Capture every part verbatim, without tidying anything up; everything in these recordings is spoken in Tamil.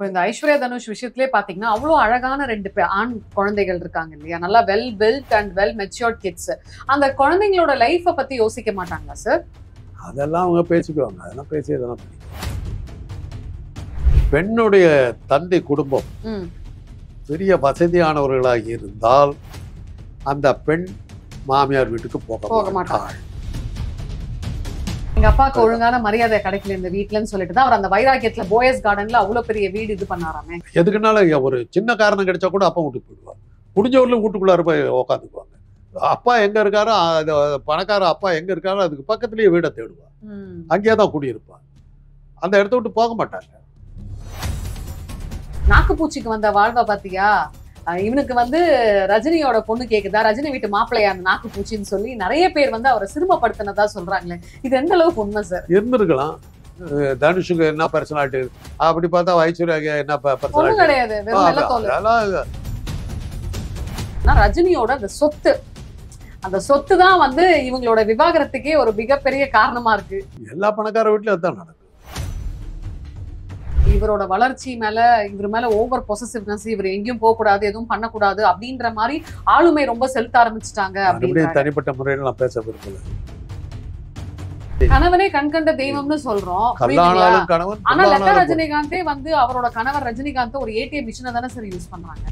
இப்போ இந்த ஐஸ்வர்யா தனுஷ் விஷயத்திலே பாத்தீங்கன்னா அவ்வளோ அழகான ரெண்டு ஆண் குழந்தைகள் இருக்காங்க இல்லையா, நல்லா well built and well matured kids. அந்த குழந்தைங்களோட லைஃப்பை பத்தி யோசிக்க மாட்டாங்களா சார்? அதெல்லாம் அவங்க பேசிக்குவாங்க, அதெல்லாம் பேசி அதெல்லாம் பெண்ணுடைய தந்தை குடும்பம் பெரிய வசதியானவர்களாக இருந்தால் அந்த பெண் மாமியார் வீட்டுக்கு போக மாட்டாள். எங்க அப்பாவுக்கு ஒழுங்கான மரியாதை கிடைக்கல இந்த வீட்டுலன்னு சொல்லிட்டு தான் அவர் அந்த வைராக்கியத்துல போயஸ் கார்டன்ல அவ்வளவு பெரிய வீடு இது பண்ணாராமே. எதுக்குனால ஒரு சின்ன காரணம் கிடைச்சா கூட அப்பா வீட்டுக்கு போயிடுவாங்க, முடிஞ்சவர்ல வீட்டுக்குள்ளார போய் உக்காந்துக்குவாங்க. அப்பா எங்க இருக்காரோ, பணக்கார அப்பா எங்க இருக்காரோ அதுக்கு பக்கத்துலயே வீடை தேடுவாங்க, அங்கேயே தான் குடியிருப்பாங்க, அந்த இடத்த விட்டு போக மாட்டாங்க. நாக்குப்பூச்சிக்கு வந்த வாழ்வை பாத்தியா, இவனுக்கு வந்து ரஜினியோட பொண்ணு கேக்குதா, ரஜினி வீட்டு மாப்பிள்ளையா அந்த நாக்குப்பூச்சின்னு சொல்லி நிறைய பேர் வந்து அவரை சிறுமப்படுத்தினதா சொல்றாங்களே, இது எந்த அளவுக்கு உண்மை சார்? இருந்திருக்கலாம். தனுஷுக்கு என்ன பர்சனாலிட்டி அப்படி பார்த்தா ஐஸ்வர்யா என்ன பர்சனாலிட்டி கிடையாது, ரஜினியோட அந்த சொத்து, அந்த சொத்து தான் வந்து இவங்களோட விவாகரத்துக்கே ஒரு மிகப்பெரிய காரணமா இருக்கு. எல்லா பணக்கார வீட்லயும் அதுதான் நடக்கும். இவரோட வளர்ச்சி மேல, இவர் மேல ஓவர் பொசசிவ்னஸ், இவர் எங்கேயும் போக கூடாது, எதுவும் பண்ணக்கூடாது அப்படின்ற மாதிரி ஆளுமை ரொம்ப செலுத்த ஆரம்பிச்சுட்டாங்க. அப்படியே தனிப்பட்ட முறையில் நான் பேச விரும்பல. கணவனே கண்கண்ட தெய்வம்னு சொல்றோம், ஆனா லதா ரஜினிகாந்தே வந்து அவரோட கணவர் ரஜினிகாந்த் ஒரு ஏடிஎம் மிஷினை தானே சார் யூஸ் பண்றாங்க.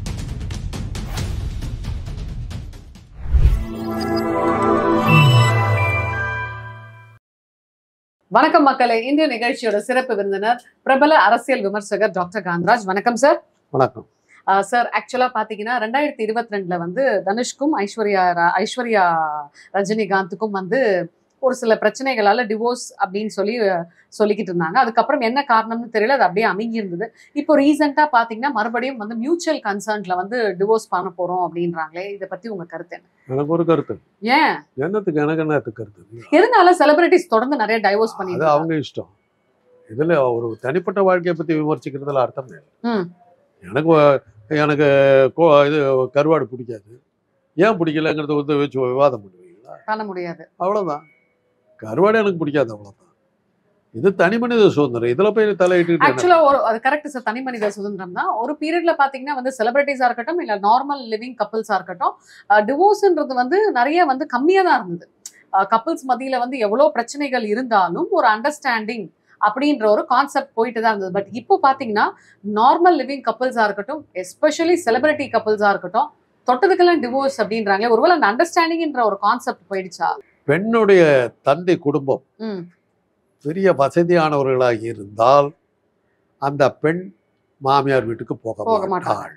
வணக்கம் மக்களே, இந்திய நிகழ்ச்சியோட சிறப்பு விருந்தினர் பிரபல அரசியல் விமர்சகர் டாக்டர் காந்தராஜ். வணக்கம் சார். வணக்கம் சார். ஆக்சுவலா பாத்தீங்கன்னா ரெண்டாயிரத்தி இருபத்தி ரெண்டுல வந்து தனுஷ்கும் ஐஸ்வர்யா ஐஸ்வர்யா ரஜினிகாந்துக்கும் வந்து ஒரு சில பிரச்சனைகளால டிவோர்ஸ் அப்படின்னு சொல்லி சொல்லிக்கிட்டு இருந்தாங்க. அதுக்கப்புறம் என்ன காரணம்னு தெரியல, அது அப்படியே அமைங்கி இருந்தது. இப்போ ரீசெண்டா பாத்தீங்கன்னா மறுபடியும் வந்து மியூச்சுவல் கன்சர்ன்ல வந்து டிவோர்ஸ் பண்ண போறோம் அப்படின்றாங்களே, இதை பத்தி உங்க கருத்து என்ன? எனக்கு ஒரு கருத்து. ஏன் என்னத்துக்கு எனக்கு என்னத்துக்கு கருத்து? எதனால செலிபிரிட்டிஸ் தொடர்ந்து நிறைய டைவோர்ஸ் பண்ணி, அது அவங்க இஷ்டம். இதுல ஒரு தனிப்பட்ட வாழ்க்கையை பத்தி விமர்சிக்கிறதுல அர்த்தம் இல்லை. எனக்கு எனக்கு இது கருவாடு பிடிக்காது, ஏன் பிடிக்கலங்கிறத வந்து வச்சு விவாதம் பண்ணுவீங்களா? பண்ண முடியாது, அவ்வளவுதான். கருவாடு எனக்கு பிடிக்காது, அவ்வளவுதான். இது தனி மனித சுதந்திரம், இதுல போய் தலையிட்டு ஆக்சுவலா ஒரு அது கரெக்ட் சார். தனி மனித சுதந்திரம் தான். ஒரு பீரியட்ல பாத்தீங்கன்னா வந்து செலிபிரிட்டிஸா இருக்கட்டும் இல்ல நார்மல் லிவிங் கப்பிள்ஸா இருக்கட்டும், டிவோர்ஸ்ன்றது வந்து நிறைய வந்து கம்மியா தான் இருந்தது. கப்பிள்ஸ் மத்தியில வந்து எவ்வளவு பிரச்சனைகள் இருந்தாலும் ஒரு அண்டர்ஸ்டாண்டிங் அப்படின்ற ஒரு கான்செப்ட் போயிட்டு தான் இருந்தது. பட் இப்போ பாத்தீங்கன்னா நார்மல் லிவிங் கப்பிள்ஸா இருக்கட்டும், எஸ்பெஷலி செலிபிரிட்டி கப்பிள்ஸா இருக்கட்டும், தொட்டதுக்கெல்லாம் டிவோர்ஸ் அப்படின்றாங்களே, ஒருவேளை அந்த அண்டர்ஸ்டாண்டிங்ன்ற ஒரு கான்செப்ட் போயிடுச்சா? பெண்ணுடைய தந்தை குடும்பம் பெரிய வசதியானவர்களாக இருந்தால் அந்த பெண் மாமியார் வீட்டுக்கு போக மாட்டாள்.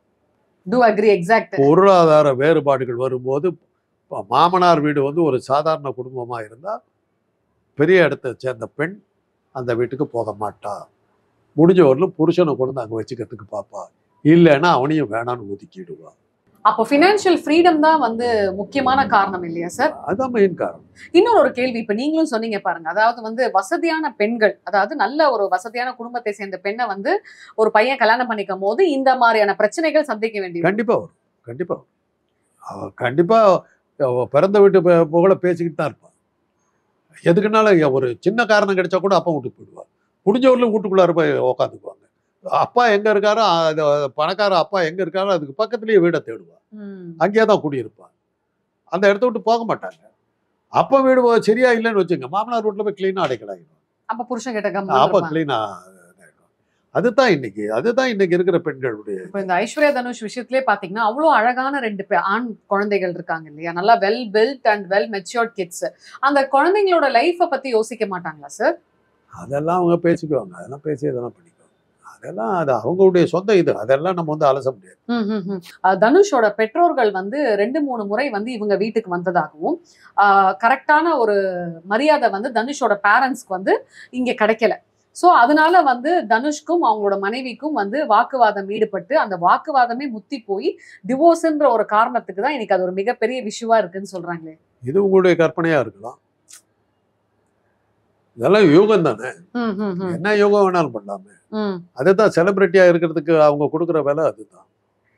பொருளாதார வேறுபாடுகள் வரும்போது மாமனார் வீடு வந்து ஒரு சாதாரண குடும்பமா இருந்தா பெரிய இடத்தை சேர்ந்த பெண் அந்த வீட்டுக்கு போக மாட்டா. முடிஞ்சவர்களும் புருஷனை கொண்டு அங்க வச்சுக்கிறதுக்கு பாப்பா, இல்லைன்னா அவனையும் வேணான்னு ஒதுக்கிடுவா. அப்போ ஃபினான்ஷியல் ஃப்ரீடம் தான் வந்து முக்கியமான காரணம் இல்லையா சார்? அதான் மெயின் காரணம். இன்னொரு ஒரு கேள்வி, இப்ப நீங்களும் சொன்னீங்க பாருங்க, அதாவது வந்து வசதியான பெண்கள், அதாவது நல்ல ஒரு வசதியான குடும்பத்தை சேர்ந்த பெண்ணை வந்து ஒரு பையன் கல்யாணம் பண்ணிக்கும் போது இந்த மாதிரியான பிரச்சனைகள் சந்திக்க வேண்டியது கண்டிப்பா வரும். கண்டிப்பா வரும். கண்டிப்பா பிறந்த வீட்டு புகழ பேசிக்கிட்டு தான் இருப்பான். எதுக்குனால ஒரு சின்ன காரணம் கிடைச்சா கூட அப்பா வீட்டுக்கு போயிடுவாங்க, முடிஞ்சவர்ல வீட்டுக்குள்ளார போய் உக்காந்துக்குவாங்க. அப்பா எங்க இருக்காரோ, பணக்கார அப்பா எங்க இருக்காரோ அதுக்கு பக்கத்துலயே வீடை தேடுவாங்க, அங்கேயே தான் குடியிருப்பாங்க, அந்த இடத்த விட்டு போக மாட்டாங்க. அப்பா வீடு சரியா இல்லைன்னு வச்சுங்க, மாமனார் வீட்டுல போய் கிளீனா அடைக்கலாம். அப்ப புருஷன் கிட்ட அப்ப கிளீனா. அதுதான் இன்னைக்கு அதுதான் இன்னைக்கு இருக்கிற பெண்களுடைய. இப்போ இந்த ஐஸ்வர்யா தனுஷ் விஷயத்திலே பாத்தீங்கன்னா அவ்வளோ அழகான ரெண்டு ஆண் குழந்தைகள் இருக்காங்க இல்லையா, நல்லா well built and well matured kids. அந்த குழந்தைங்களோட லைஃப்பை பத்தி யோசிக்க மாட்டாங்களா சார்? அதெல்லாம் அவங்க பேசிக்குவாங்க, அதெல்லாம் பேசி அதெல்லாம் பண்ணிக்குவாங்க. அதெல்லாம் அது அவங்களுடைய சொந்த இது, அதெல்லாம் நம்ம வந்து அலச முடியாது. தனுஷோட பெற்றோர்கள் வந்து ரெண்டு மூணு முறை வந்து இவங்க வீட்டுக்கு வந்ததாகவும், கரெக்டான ஒரு மரியாதை வந்து தனுஷோட பேரண்ட்ஸ்க்கு வந்து இங்க கிடைக்கல. ஸோ அதனால வந்து தனுஷ்க்கும் அவங்களோட மனைவிக்கும் வந்து வாக்குவாதம் ஈடுபட்டு அந்த வாக்குவாதமே முத்தி போய் டிவோர்ஸ்ன்ற ஒரு காரணத்துக்கு தான் இன்னைக்கு அது ஒரு மிகப்பெரிய விஷயமா இருக்குன்னு சொல்றாங்களே. இது உங்களுடைய கற்பனையா இருக்கலாம், இதெல்லாம் யோகம் தானே, என்ன யோகம் வேணாலும் பண்ணலாமே. அதுதான் செலிபிரிட்டியா இருக்கிறதுக்கு அவங்க கொடுக்குற வேலை. அதுதான்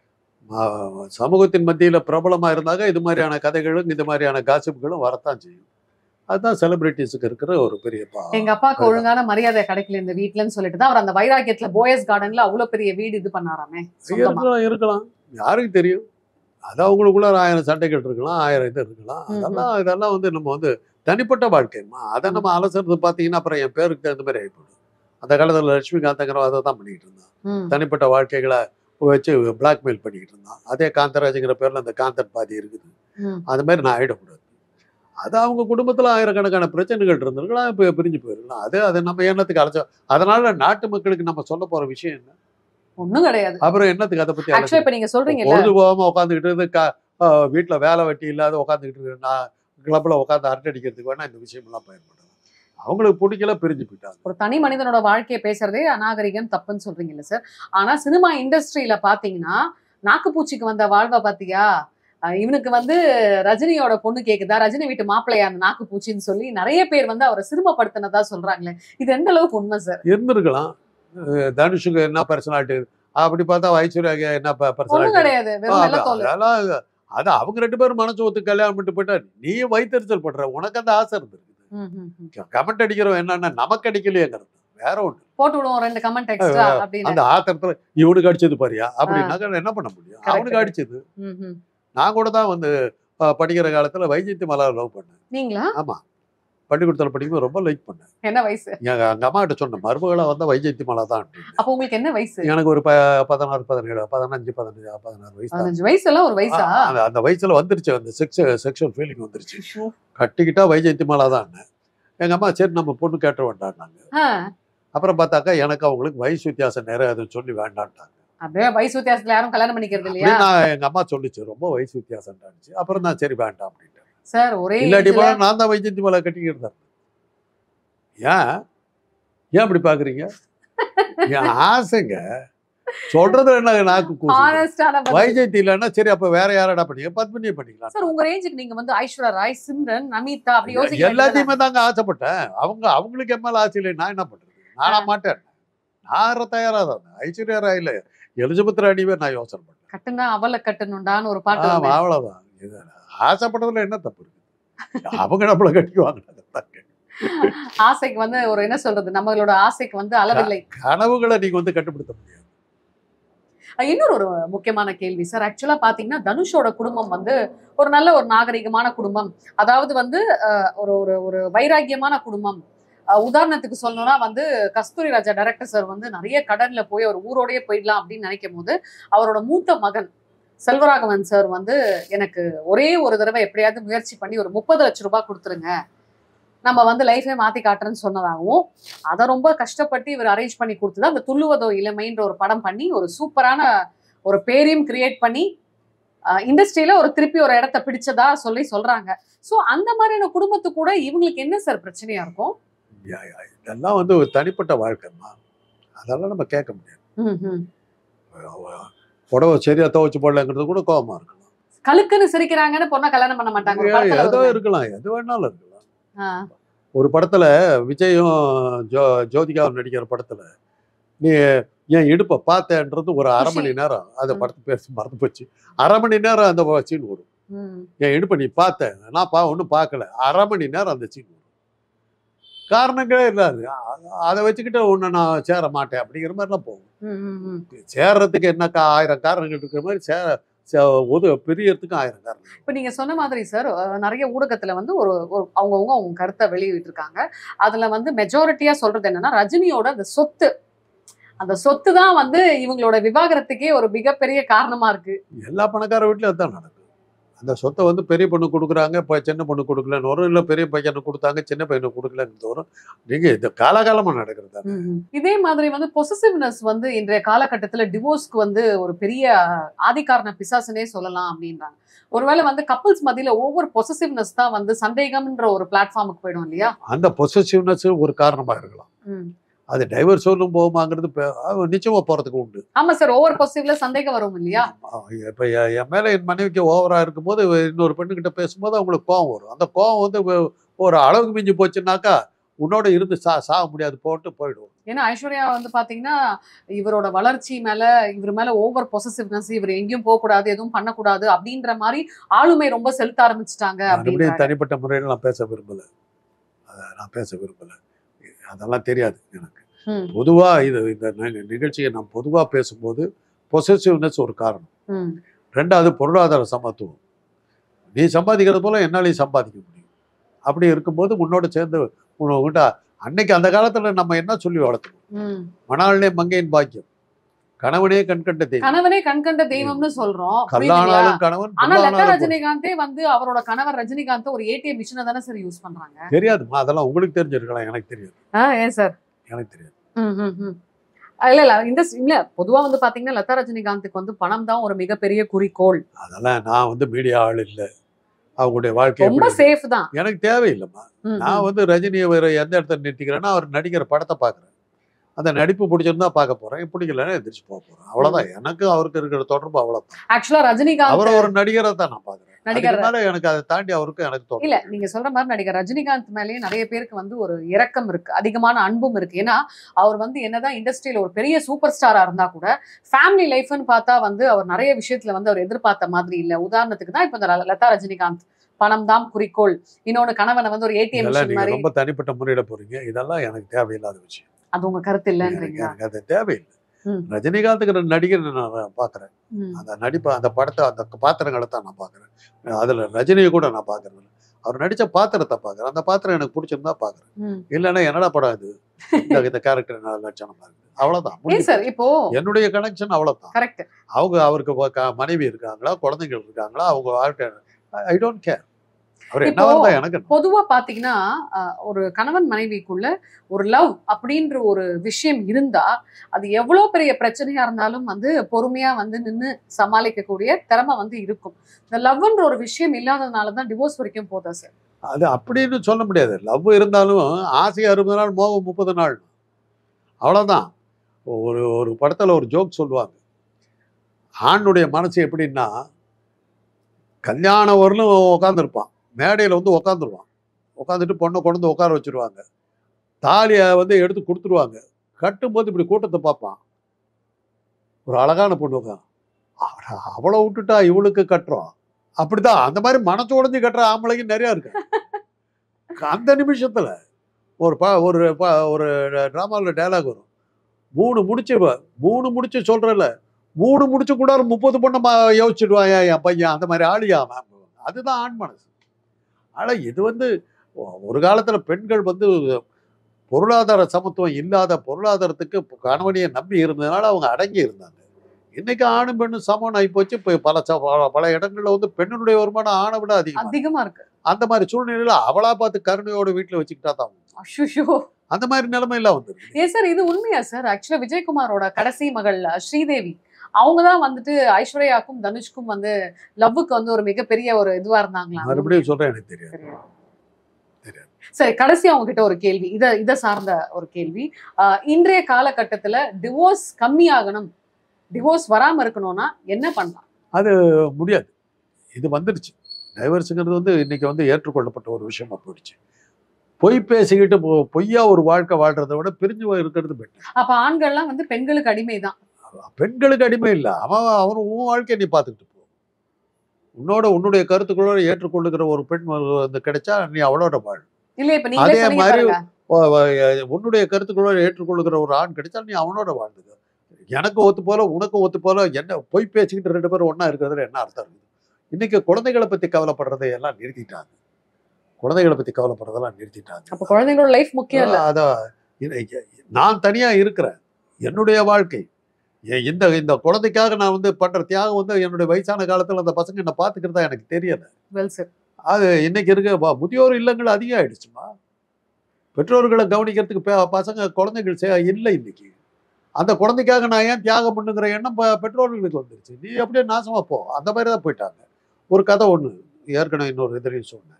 சமூகத்தின் மத்தியில பிரபலமா இருந்தாங்க இது மாதிரியான கதைகளும் இது மாதிரியான காசிப்புகளும் வரத்தான் செய்யும். அதுதான் செலிபிரிட்டிஸுக்கு இருக்கிற ஒரு பெரிய பா- எங்க அப்பாவுக்கு ஒழுங்கான மரியாதை கிடைக்கல இந்த வீட்டுலன்னு சொல்லிட்டு தான் அவர் அந்த வைராக்கியத்துல போயஸ் கார்டன்ல அவ்வளவு பெரிய வீடு இது பண்ணாராமே சொந்தமா. இருக்கலாம் இருக்கலாம் யாருக்கு தெரியும். அது அவங்களுக்குள்ள ஆயிரம் சண்டைகள் இருக்கலாம், ஆயிரம் இது இருக்கலாம். ம், ம். அதெல்லாம் இதெல்லாம் வந்து நம்ம வந்து தனிப்பட்ட வாழ்க்கைமா அதை நம்ம அலசுறது பார்த்தீங்கன்னா அப்புறம் என் பேருக்கு தகுந்த மாதிரி ஆகிப்போடும். அந்த காலத்தில் லட்சுமிகாந்தங்கிறவன் அதை தான் பண்ணிக்கிட்டு இருந்தான். ம். தனிப்பட்ட வாழ்க்கைகளை வச்சு பிளாக்மெயில் பண்ணிக்கிட்டு இருந்தான். அதே காந்தராஜுங்கிற பேர்ல அந்த காந்தன் பாதி இருக்குது. ம். அது மாதிரி நான் ஆயிடக்கூடாது. அது அவங்க குடும்பத்துல ஆயிரக்கணக்கான பிரச்சனைகள் இருந்திருக்கலாம், இப்போ பிரிஞ்சு போயிருக்கலாம். அது அதை நம்ம என்னத்துக்கு அழைச்சோம். அதனால நாட்டு மக்களுக்கு நம்ம சொல்ல போற விஷயம் என்ன? ஒண்ணும் கிடையாது. அப்புறம் என்னத்துக்கு அதை பத்தி ஆக்சுவலா அழைச்சு இப்ப நீங்க சொல்றீங்கல்ல பொழுது போகாம உட்காந்துக்கிட்டு இருந்து க- ஆஹ் வீட்டுல வேலை வெட்டி இல்லாத உட்காந்துக்கிட்டு இருக்கு நான் கிளப்ல உட்காந்து அரட்டை அடிக்கிறதுக்கு வேணா இந்த விஷயம் எல்லாம் பயன்படுது. அவங்களுக்கு பிடிக்கல, பிரிஞ்சு போயிட்டாங்க. ஒரு தனி மனிதனோட வாழ்க்கையை பேசுறதே அநாகரிகம் தப்புன்னு சொல்றீங்கல்ல சார். ஆனா சினிமா இண்டஸ்ட்ரியில பாத்தீங்கன்னா நாக்குப்பூச்சிக்கு வந்த வாழ்வை பாத்தியா, அஹ் இவனுக்கு வந்து ரஜினியோட பொண்ணு கேக்குதா, ரஜினி வீட்டு மாப்பிள்ளையா அந்த நாக்குப்பூச்சின்னு சொல்லி நிறைய பேர் வந்து அவரை சிறுமப்படுத்தினதா சொல்றாங்களே, இது எந்த அளவுக்கு உண்மை சார்? இருந்திருக்கலாம். அஹ் தனுஷுக்கு என்ன பர்சனாலிட்டி, அப்படி பார்த்தா ஐஸ்வர்யா என்ன ஒண்ணும் பர்சனாலிட்டி, கிடையாது, வெறும் வெள்ளத்தோல். அதெல்லாம் அது அவங்க ரெண்டு பேரும் மனசு ஒத்து கல்யாணம் பண்ணிட்டு போயிட்டா நீ வைத்தறிச்சல் பண்ற, உனக்கு அந்த ஆசை இருந்திருக்கு. ம், ம், ம். கமெண்ட் அடிக்கிறோம் என்னன்னா நமக்கு அடிக்கலையேங்கிறது வேற ஒண்ணு. போட்டு விடுவோம் ரெண்டு கமெண்ட் எக்ஸ்ட்ரா அப்படின்னு. அந்த ஆத்திரத்துல இவனுக்கு அடிச்சது பாரியா அப்படின்னாக்க என்ன பண்ண முடியும்? Correct, அவனுக்கு அடிச்சது. ம், ம். நான் கூட தான் வந்து அஹ், படிக்கிற காலத்துல வைஜெயந்தி மலர் லவ் பண்ணேன். நீங்களா? ஆமா, பள்ளிக்கூடத்துல படிக்கும்போது ரொம்ப லைக் பண்ணேன். என்ன வயசு எங்க அங்க அம்மா கிட்ட சொன்ன மருமகளா வந்தா வைஜெயந்தி மலர் தான் அப்படின்னு. அப்ப உங்களுக்கு என்ன வயசு? எனக்கு ஒரு ப பதினாறு பதினேழு பதினஞ்சு பதினஞ்சு பதினாறு வயசு தான். பதினஞ்சு வயசு எல்லாம் ஒரு வயசா? ஆ, அந்த- அந்த வயசுல வந்துருச்சு, அந்த செக்ஸ் செக்ஷுவல் ஃபீலிங் வந்துருச்சு. ஐயோ. கட்டிக்கிட்டா வைஜெயந்தி மலா தான். எங்க அம்மா சரி நம்ம பொண்ணு கேட்ட வேண்டாம்னாங்க. ஆ, அப்புறம் பார்த்தாக்கா எனக்கு அவங்களுக்கு வயசு வித்தியாசம் நிறைய அதுன்னு சொல்லி வேண்டான்ட்டாங்க. அப்படியே வயசு வித்தியாசத்துல யாரும் கல்யாணம் பண்ணிக்கிறது இல்லையா அப்படின்னு நான் எங்க அம்மா சொல்லிச்சு, ரொம்ப வயசு வித்தியாசம் இருந்துச்சு. அப்புறம் நான் சரி வேண்டாம் அப்படின்ட்டேன். சார்? ஒரே இல்லாட்டி age ல- போல நான் தான் வைஜெயந்தி மலா கட்டிக்கிட்டு இருந்தேன். ஏன் ஏன் அப்படி பாக்குறீங்க? என் ஆசைங்க சொல்றது என்ன நாக்கு கூசுது. honest-ஆன பதில். வைஜெயந்தி இல்லைன்னா சரி அப்ப வேற யாரடா பண்ணீங்க, பத்மினியை பண்ணிக்கலாம். சார் உங்க ரேஞ்சுக்கு நீங்க வந்து ஐஸ்வர்யா ராய், சிம்ரன், நமிதா அப்படி யோசிக்க வேண்டியதுதானே? எல்லாத்தையுமே தாங்க ஆசைப்பட்டேன். அவங்க அவங்களுக்கு என் மேல ஆசை இல்லை, நான் என்ன பண்றது? நானா மாட்டேன். நான் தயாரா தான். ஐஸ்வர்யா ராய் இல்ல எலிசபெத் ராணிவே நான் யோசனை பண்ணேன். கட்டுனா அவளை கட்டணும்டான்னு ஒரு பாட்டு ஆமா, வருமே. அவ்வளவுதான். இது ஆசைப்பட்டதுல என்ன தப்பு இருக்கு? அவங்க நம்மள கட்டிக்குவாங்க. ஆசைக்கு வந்து ஒரு என்ன சொல்றது, நம்மளோட ஆசைக்கு வந்து அளவில்லை. கனவுகளை நீங்க வந்து கட்டுப்படுத்த முடியாது. அஹ் இன்னொரு ஒரு முக்கியமான கேள்வி சார். ஆக்சுவலா பாத்தீங்கன்னா தனுஷோட குடும்பம் வந்து ஒரு நல்ல ஒரு நாகரிகமான குடும்பம். அதாவது வந்து அஹ், ஒரு ஒரு ஒரு வைராக்கியமான குடும்பம். அஹ், உதாரணத்துக்கு சொல்லணும்னா வந்து கஸ்தூரி ராஜா டைரக்டர் சார் வந்து நிறைய கடன்ல போய் அவர் ஊரோடயே போயிடலாம் அப்படின்னு நினைக்கும் போது அவரோட மூத்த மகன் செல்வராகவன் சார் வந்து எனக்கு ஒரே ஒரு தடவை எப்படியாவது முயற்சி பண்ணி ஒரு முப்பது லட்சம் ரூபாய் கொடுத்துருங்க, நம்ம வந்து லைஃபே மாத்தி காட்டுறேன்னு சொன்னதாகவும், அதை ரொம்ப கஷ்டப்பட்டு இவர் அரேஞ்ச் பண்ணி கொடுத்தது அந்த துள்ளுவதோ இளமைன்ற ஒரு படம் பண்ணி ஒரு சூப்பரான ஒரு பேரையும் கிரியேட் பண்ணி இண்டஸ்ட்ரியில ஒரு திருப்பி ஒரு இடத்த பிடிச்சதா சொல்லி சொல்றாங்க. ஸோ அந்த மாதிரியான குடும்பத்து கூட இவங்களுக்கு என்ன சார் பிரச்சனையா இருக்கும்? யா- யா, இதெல்லாம் வந்து ஒரு தனிப்பட்ட வாழ்க்கைமா, அதெல்லாம் நம்ம கேட்க முடியாது. ம், ம். புடவை சரியா துவைச்சு போடலங்கிறது கூட கோபமா இருக்கலாம். கழுக்குன்னு சிரிக்கிறாங்கன்னு பொண்ணை கல்யாணம் பண்ண மாட்டாங்க ஒரு ஏ- படத்துல ஏதோ வருமே. இருக்கலாம், எது வேணாலும் இருக்கலாம். ஆ, ஒரு படத்துல விஜயும் ஜோ ஜோதிகாவும் நடிக்கிற படத்துல நீ என் இடுப்பை பார்த்தேன்றது ஒரு அரை குஷி. மணி நேரம், அந்த ம். படத்து பேச மறந்து போச்சு. அரை மணி நேரம் அந்த சீன் வரும். ம். என் இடுப்பை நீ பார்த்த, நான் பா ஒன்றும் பார்க்கல, அரை மணி நேரம் அந்த சீன் வரும். காரணங்களே இல்லாது அ- அதை வச்சுக்கிட்டு உன்னை நான் சேர மாட்டேன் அப்படிங்கிற மாதிரிலாம் போகும். ம், ம், ம். சேர்றதுக்கு என்ன கா- ஆயிரம் காரணங்கள் இருக்கிற மாதிரி சேர சே- ஒது பிரியறதுக்கு ஆயிரம் காரணம். இப்ப நீங்க சொன்ன மாதிரி சார் அஹ், நிறைய ஊடகத்துல வந்து ஒரு ஒரு அவங்கவுங்க அவங்க கருத்தை வெளியிட்டு இருக்காங்க. அதுல வந்து மெஜாரிட்டியா சொல்றது என்னன்னா ரஜினியோட அந்த சொத்து, அந்த சொத்து தான் வந்து இவங்களோட விவாகரத்துக்கே ஒரு மிகப்பெரிய காரணமா இருக்கு. எல்லா பணக்கார வீட்லயும் அதுதான் நடக்கும். அந்த சொத்தை வந்து பெரிய பொண்ணு கொடுக்குறாங்க, இப்போ சின்ன பொண்ணு கொடுக்கலன்னு வரும், இல்லை பெரிய பையனுக்கு கொடுத்தாங்க சின்ன பையனுக்கு கொடுக்கலன்னு வரும். நீங்க இது காலகாலமாக நடக்கிறது தானே. இதே மாதிரி வந்து பொசசிவ்னஸ் வந்து இன்றைய காலகட்டத்துல டிவோர்ஸ்க்கு வந்து ஒரு பெரிய ஆதிகாரண பிசாசுனே சொல்லலாம் அப்படின்றாங்க. ஒருவேளை வந்து கப்பல்ஸ் மத்தியில ஓவர் பொசசிவ்னஸ் தான் வந்து சந்தேகம்ன்ற ஒரு பிளாட்ஃபார்முக்கு போயிடும் இல்லையா? அந்த பொசசிவ்னஸ் ஒரு காரணமாக இருக்கலாம். ம். அது டைவர்ஸ் ஒன்றும் போகுமாங்கிறது பெ- அது நிச்சயமா போகிறதுக்கு உண்டு. ஆமா சார், ஓவர் பொசசிவ்ல சந்தேகம் வரும் இல்லையா? இப்போ என் மேலே என் மனைவிக்கு ஓவராக இருக்கும்போது இன்னொரு பெண்ணுக்கிட்ட பேசும்போது அவங்களுக்கு கோவம் வரும். அந்த கோவம் வந்து ஒ- ஒரு அளவுக்கு மிஞ்சி போச்சுன்னாக்கா உன்னோட இருந்து சா சாக முடியாது போட்டு போயிடும். ஏன்னா ஐஸ்வர்யா வந்து பாத்தீங்கன்னா இவரோட வளர்ச்சி மேல இவர் மேல ஓவர் பொசசிவ்னஸ், இவர் எங்கேயும் போக கூடாது எதுவும் பண்ணக்கூடாது அப்படின்ற மாதிரி ஆளுமை ரொம்ப செலுத்த ஆரம்பிச்சுட்டாங்க மறுபடியும் அப்படின்றாங்க. தனிப்பட்ட முறையில் நான் பேச விரும்பல. அதை நான் பேச விரும்பலை, அதெல்லாம் தெரியாது எனக்கு. ம், பொதுவாக இது இந்த நி- நிகழ்ச்சியை நான் பொதுவாக பேசும்போது பொசசிவ்னஸ் ஒரு காரணம், ம். ரெண்டாவது பொருளாதார சமத்துவம். நீ சம்பாதிக்கிறது போல என்னாலையும் சம்பாதிக்க முடியும். அப்படி இருக்கும்போது உன்னோட சேர்ந்து உன்கிட்ட அன்னைக்கு அந்த காலத்துல நம்ம என்ன சொல்லி வளர்த்தணும், ம். மணாளனே மங்கையின் பாக்கியம், கணவனே கண்கண்ட தெய்வம், கணவனே கண்கண்ட தெய்வம்னு சொல்றோம், புரியுதுங்களா? கல்லானாலும் கணவன் ஆனா லதா புல்லானாலும் பொன். ரஜினிகாந்தே வந்து அவரோட கணவர் ரஜினிகாந்த் ஒரு ஏடிஎம் மிஷினை தானே சார் யூஸ் பண்றாங்க. தெரியாதுமா, அதெல்லாம் உங்களுக்கு தெரிஞ்சிருக்கலாம், எனக்கு தெரியாது, ஆ, ஏன் சார்? எனக்கு தெரியாது. ம், ம், ம். இல்ல இல்ல இந்த இல்ல பொதுவா வந்து பாத்தீங்கன்னா லதா ரஜினிகாந்துக்கு வந்து பணம் தான் ஒரு மிகப்பெரிய குறிக்கோள். அதெல்லாம் நான் வந்து மீடியா ஆள் இல்லை, அவங்களுடைய வாழ்க்கை ரொம்ப எப்படி சேஃப் தான். எனக்கு தேவையில்லைம்மா. ம், நான் ம். வந்து ரஜினியை வேற எந்த இடத்துல நிறுத்திக்கிறேன்னா அவர் நடிக்கிற படத்தை பார்க்குறேன், அந்த நடிப்பு பிடிச்சிருந்தா பார்க்க போறேன், பிடிக்கலன்னா எந்திரிச்சு போக போறேன், அவ்வளவுதான். எனக்கு அவருக்கு இருக்கிற தொடர்பு அவ்வளவுதான். ஆக்சுவலா ரஜினிகாந்த் அவரை ஒரு நடிகரை தான் நான் பார்க்குறேன், நடிகர் அதுக்கு மேல எனக்கு அதை தாண்டி அவருக்கு எனக்கு தொடர்பு இல்ல நீங்க சொல்ற மாதிரி நடிகர் ரஜினிகாந்த் மேலேயே நிறைய பேருக்கு வந்து ஒரு இரக்கம் இருக்கு, அதிகமான அன்பும் இருக்கு. ஏன்னா அவர் வந்து என்னதான் இண்டஸ்ட்ரியில ஒரு பெரிய சூப்பர் ஸ்டாரா இருந்தா கூட ஃபேமிலி லைஃப்னு பார்த்தா வந்து அவர் நிறைய விஷயத்துல வந்து அவர் எதிர்பார்த்த மாதிரி இல்ல. உதாரணத்துக்கு தான் இப்ப இந்த ல- லதா ரஜினிகாந்த் பணம் தான் குறிக்கோள், இன்னொன்னு கணவனை வந்து ஒரு ஏடிஎம் இதெல்லாம் மிஷின் நீங்க மாதிரி. ரொம்ப தனிப்பட்ட முறையில போறீங்க, இதெல்லாம் எனக்கு தேவையில்லாத விஷயம். அது உங்க கருத்து எனக்கு இல்லைன்றீங்களா? எனக்கு அது தேவையில்லை. ம். ரஜினிகாந்துங்கிற நடிகர் நான் பார்க்குறேன், ம், அந்த நடிப்பை அந்த படத்தை அந்த பாத்திரங்களை தான் நான் பார்க்குறேன், அதில் ரஜினியை கூட நான் பார்க்கறது இல்லை. அவர் நடித்த பாத்திரத்தை பார்க்குறேன், அந்த பாத்திரம் எனக்கு பிடிச்சிருந்தா பார்க்குறேன், ம். இல்லைன்னா என்னடா படம் இது, இந்த இந்த கேரக்டர் என்ன லட்சணமா இருக்குது, அவ்வளோதான். ஏன் சார் இப்போ என்னுடைய கனெக்ஷன் அவ்வளோதான். கரெக்ட். அவங்க அவருக்கு வ- க- மனைவி இருக்காங்களா, குழந்தைகள் இருக்காங்களா, அவங்க வாழ்க்கை ஐ டோன்ட் கேர், அவர் என்ன இப்போ இருந்தா எனக்கு என்ன? பொதுவா பாத்தீங்கன்னா அஹ், ஒரு கணவன் மனைவிக்குள்ள ஒரு லவ் அப்படின்ற ஒரு விஷயம் இருந்தா அது எவ்வளவு பெரிய பிரச்சனையா இருந்தாலும் வந்து பொறுமையா வந்து நின்னு சமாளிக்கக்கூடிய திறமை வந்து இருக்கும். இந்த லவ்ன்ற ஒரு விஷயம் இல்லாததுனாலதான் டிவோர்ஸ் வரைக்கும் போதா சார்? அது அப்படின்னு சொல்ல முடியாது. லவ் இருந்தாலும் ஆசை அறுபது நாள், மோகம் முப்பது நாள், அவ்வளோதான். ஒரு ஒரு படத்தில் ஒரு ஜோக் சொல்லுவாங்க, ஆணுடைய மனசு எப்படின்னா கல்யாணம் வரலும் உட்காந்துருப்பான், மேடையில் வந்து உட்காந்துருவான், உட்காந்துட்டு பொண்ணை கொண்டு வந்து உட்கார வச்சிருவாங்க, தாலியை வந்து எடுத்து கொடுத்துருவாங்க, கட்டும்போது இப்படி கூட்டத்தை பார்ப்பான், ஒரு அழகான பொண்ணு உட்காந்து அவளை விட்டுட்டா இவளுக்கு கட்டுறோம், அப்படிதான். அந்த மாதிரி மனசு உடைஞ்சு கட்டுற ஆம்பளைங்க நிறையா இருக்கு. அந்த நிமிஷத்துல ஒரு ப ஒரு ப ஒரு ட்ராமாவில் டைலாக் வரும், மூணு முடிச்சு வ- மூணு முடிச்சு சொல்றல, மூணு முடிச்சு கூட ஒரு முப்பது பொண்ணை ம- யோசிச்சுடுவாயா என் பையன், அந்த மாதிரி ஆளியா அவன். அதுதான் ஆண் மனசு. ஆனா இது வந்து ஒ- ஒரு காலத்துல பெண்கள் வந்து பொருளாதார சமத்துவம் இல்லாத, பொருளாதாரத்துக்கு கணவனையை நம்பி இருந்ததுனால அவங்க அடங்கி இருந்தாங்க. இன்னைக்கு ஆணும் பெண்ணும் சமம் ஆகி போச்சு. இப்போ பல ச- பல- பல இடங்கள்ல வந்து பெண்ணுடைய வருமானம் ஆணை விட அதிகம். அதிகமா இருக்கு. அந்த மாதிரி சூழ்நிலையில அவளா பார்த்து கருணையோட வீட்டுல வச்சுக்கிட்டா தான் உண்டு. அஷுஷோ. அந்த மாதிரி நிலைமை எல்லாம் வந்துருக்கு. ஏன் சார் இது உண்மையா சார்? ஆக்சுவலா விஜயகுமாரோட கடைசி மகள் அஹ், ஸ்ரீதேவி அவங்கதான் வந்துட்டு ஐஸ்வர்யாக்கும் தனுஷ்க்கும் வந்து லவ்வுக்கு வந்து ஒரு மிகப்பெரிய ஒரு இதுவா இருந்தாங்களா? மறுபடியும் சொல்றேன், எனக்கு தெரியாது. தெரியாது. தெரியாது. சரி, கடைசி அவங்க கிட்ட ஒரு கேள்வி, இத இத சார்ந்த ஒரு கேள்வி. ஆஹ் இன்றைய காலகட்டத்துல டிவோர்ஸ் கம்மியாகணும், டிவோர்ஸ் வராம இருக்கணும்னா என்ன பண்ணலாம்? முடியாது. இது வந்துடுச்சு. டைவர்ஸுங்கிறது வந்து இன்னைக்கு வந்து ஏற்றுக்கொள்ளப்பட்ட ஒரு விஷயமா போயிடுச்சு. பொய் பேசிக்கிட்டு பொ- பொய்யா ஒரு வாழ்க்கை வாழ்றதை விட பிரிஞ்சு இருக்கிறது பெட்டர். அப்ப ஆண்கள்லாம் வந்து பெண்களுக்கு அடிமைதான். பெண்களுக்கு அடிமை இல்லை, அவன் அவன் உன் வாழ்க்கையை நீ பார்த்துக்கிட்டு போ. உன்னோட உன்னுடைய கருத்துக்களோட ஏற்றுக்கொள்ளுகிற ஒரு பெண் வந்து கிடைச்சா நீ அவளோட வாழ். இல்ல இப்ப நீங்களே அதே சொன்னீங்க மாதிரி பாருங்க. வ- வ- உன்னுடைய கருத்துக்களோட ஏற்றுக்கொள்ளுகிற ஒரு ஆண் கிடைச்சா நீ அவனோட வாழ்ந்துக்க. எனக்கு ஒத்து போல உனக்கும் ஒத்து போல என்ன பொய் பேசிக்கிட்டு ரெண்டு பேரும் ஒண்ணா இருக்கிறதுல என்ன அர்த்தம் இருக்குது? இன்னைக்கு குழந்தைகளை பத்தி கவலைப்படுறதை எல்லாம் நிறுத்திட்டாங்க. குழந்தைகளை பத்தி கவலைப்படுறதெல்லாம் நிறுத்திட்டாங்க. அப்ப குழந்தைங்களோட லைஃப் முக்கியம் இல்ல. அதான் இது- நான் தனியா இருக்கிறேன், என்னுடைய வாழ்க்கை, எ- இந்த இந்த குழந்தைக்காக நான் வந்து பண்ற தியாகம் வந்து என்னுடைய வயசான காலத்துல அந்த பசங்க என்ன பாத்துக்கிறதா எனக்கு தெரியல. Well sir. அது இன்னைக்கு இருக்க வ- முதியோர் இல்லங்கள் அதிகம் ஆயிடுச்சுமா. பெற்றோர்களை கவனிக்கிறதுக்கு பே- பசங்க குழந்தைகள் சே- இல்லை இன்னைக்கு. அந்த குழந்தைக்காக நான் ஏன் தியாகம் பண்ணுங்கிற எண்ணம் ப- பெற்றோர்களுக்கு வந்துருச்சு. நீ அப்படியே நாசமா போ, அந்த மாதிரி தான் போயிட்டாங்க. ஒரு கதை ஒண்ணு ஏற்கனவே இன்னொரு இதுலையும் சொன்னேன்.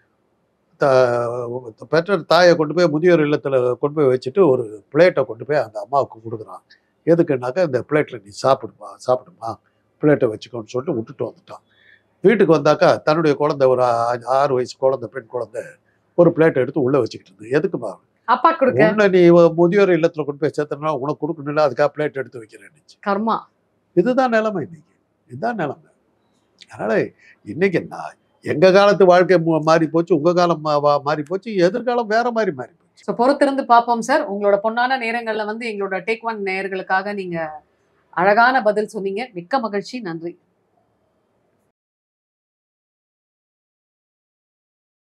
த- பெற்ற தாயை கொண்டு போய் முதியோர் இல்லத்துல கொண்டு போய் வச்சுட்டு ஒரு பிளேட்டை கொண்டு போய் அந்த அம்மாவுக்கு கொடுக்குறான். எதுக்குன்னாக்கா இந்த பிளேட்ல நீ சாப்பிடுமா சாப்பிடுமா பிளேட்டை வச்சுக்கோன்னு சொல்லிட்டு விட்டுட்டு வந்துட்டான். வீட்டுக்கு வந்தாக்கா தன்னுடைய குழந்தை ஒரு ஆ- ஆறு வயசு குழந்தை, பெண் குழந்தை, ஒரு பிளேட்டை எடுத்து உள்ள வச்சுக்கிட்டு இருந்தது. எதுக்குமா? அப்பா கொடுக்க உன்னை நீ வ- முதியோர் இல்லத்துல கொண்டு போய் சேர்த்தனா உனக்கு கொடுக்கணும்ல, அதுக்காக பிளேட் எடுத்து வைக்கிறேன்னு. கர்மா. இதுதான் நிலைமை இன்னைக்கு. இதுதான் நிலைமை. அதனால இன்னைக்கு நான் எங்க காலத்து வாழ்க்கை மு- மாறி போச்சு, உங்க காலம் மா- வா- மாறி போச்சு, எதிர்காலம் வேற மாதிரி மாறி போச்சு. ஸோ பொறுத்திருந்து பார்ப்போம் சார். உங்களோட பொன்னான நேரங்கள்ல வந்து எங்களோட டேக் ஒன் நேயர்களுக்காக நீங்க அழகான பதில் சொன்னீங்க. மிக்க மகிழ்ச்சி. நன்றி.